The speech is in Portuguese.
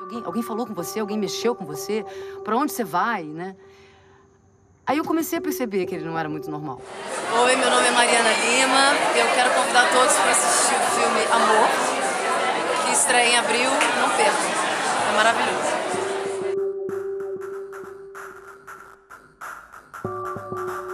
Alguém falou com você? Alguém mexeu com você? Pra onde você vai, né? Aí eu comecei a perceber que ele não era muito normal. Oi, meu nome é Mariana Lima. Eu quero convidar todos para assistir o filme Amor, que estreia em abril. Não percam. É maravilhoso.